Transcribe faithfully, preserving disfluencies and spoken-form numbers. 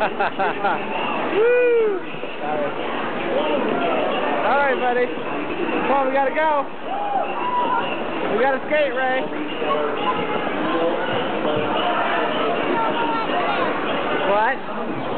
Woo! All right, buddy. Come on, we gotta go. We gotta skate, Ray. What?